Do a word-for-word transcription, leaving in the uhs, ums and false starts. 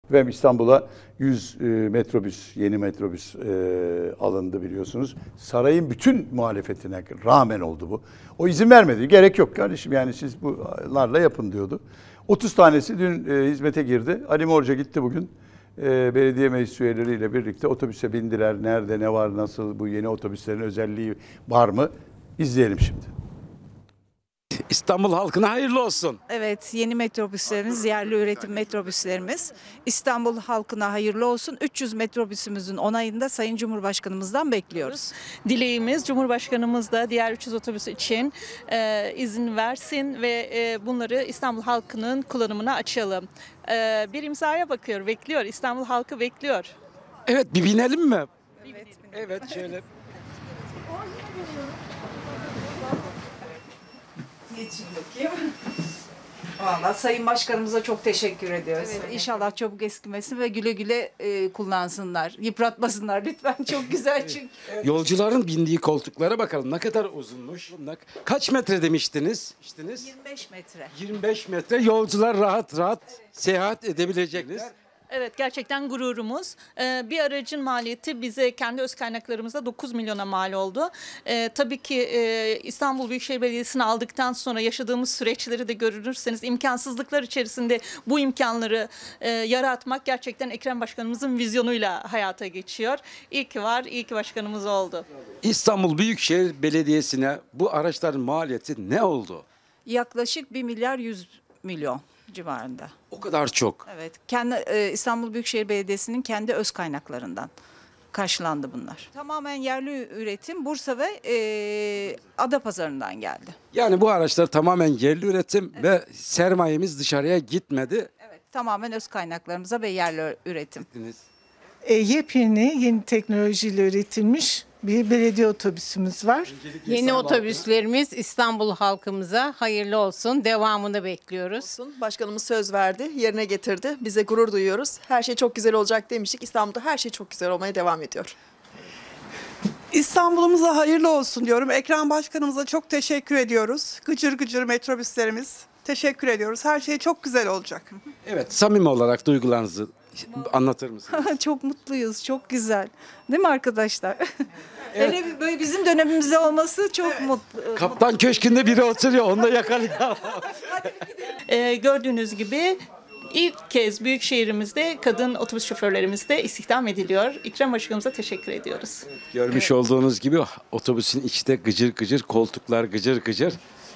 Efendim İstanbul'a yüz e, metrobüs, yeni metrobüs e, alındı biliyorsunuz. Sarayın bütün muhalefetine rağmen oldu bu. O izin vermedi. Gerek yok kardeşim, yani siz bunlarla yapın diyordu. otuz tanesi dün e, hizmete girdi. Ali Morca gitti bugün. E, belediye meclis üyeleriyle birlikte otobüse bindiler. Nerede, ne var, nasıl, bu yeni otobüslerin özelliği var mı? İzleyelim şimdi. İstanbul halkına hayırlı olsun. Evet, yeni metrobüslerimiz, yerli üretim metrobüslerimiz. İstanbul halkına hayırlı olsun. üç yüz metrobüsümüzün onayını da Sayın Cumhurbaşkanımızdan bekliyoruz. Dileğimiz Cumhurbaşkanımız da diğer üç yüz otobüs için e, izin versin ve e, bunları İstanbul halkının kullanımına açalım. E, bir imzaya bakıyor, bekliyor. İstanbul halkı bekliyor. Evet, bir binelim mi? Evet, evet şöyle. Geçin bakayım. Vallahi Sayın Başkanımıza çok teşekkür ediyoruz. Evet, İnşallah çabuk eskimesin ve güle güle e, kullansınlar. Yıpratmasınlar lütfen. Çok güzel çünkü. Yolcuların bindiği koltuklara bakalım ne kadar uzunmuş. Kaç metre demiştiniz? İştiniz? yirmi beş metre. yirmi beş metre, yolcular rahat rahat seyahat edebilecekler. Evet, gerçekten gururumuz. Ee, bir aracın maliyeti bize kendi öz kaynaklarımızda dokuz milyona mal oldu. Ee, tabii ki e, İstanbul Büyükşehir Belediyesi'ni aldıktan sonra yaşadığımız süreçleri de görürseniz imkansızlıklar içerisinde bu imkanları e, yaratmak gerçekten Ekrem Başkanımızın vizyonuyla hayata geçiyor. İyi ki var, iyi ki başkanımız oldu. İstanbul Büyükşehir Belediyesi'ne bu araçların maliyeti ne oldu? Yaklaşık bir milyar yüz milyon civarında. O kadar çok. Evet, kendi e, İstanbul Büyükşehir Belediyesi'nin kendi öz kaynaklarından karşılandı bunlar. Tamamen yerli üretim Bursa ve e, Adapazarı'ndan geldi. Yani bu araçlar tamamen yerli üretim ve sermayemiz dışarıya gitmedi. Evet, tamamen öz kaynaklarımıza ve yerli üretim. E, yepyeni, yeni teknolojiyle üretilmiş bir belediye otobüsümüz var. Yeni otobüslerimiz İstanbul halkımıza hayırlı olsun. Devamını bekliyoruz. Başkanımız söz verdi, yerine getirdi. Bize gurur duyuyoruz. Her şey çok güzel olacak demiştik. İstanbul'da her şey çok güzel olmaya devam ediyor. İstanbul'umuza hayırlı olsun diyorum. Ekrem Başkanımıza çok teşekkür ediyoruz. Gıcır gıcır metrobüslerimiz. Teşekkür ediyoruz. Her şey çok güzel olacak. Evet, samimi olarak duygularınızı anlatır mısınız? Çok mutluyuz, çok güzel. Değil mi arkadaşlar? Evet. Hele böyle bizim dönemimizde olması çok evet. mutlu. Kaptan Köşkü'nde biri oturuyor, onu da yakalayalım. Ee, gördüğünüz gibi ilk kez büyük şehrimizde kadın otobüs şoförlerimiz de istihdam ediliyor. İkrem Başkanımıza teşekkür ediyoruz. Görmüş evet. olduğunuz gibi otobüsün içinde gıcır gıcır koltuklar, gıcır gıcır.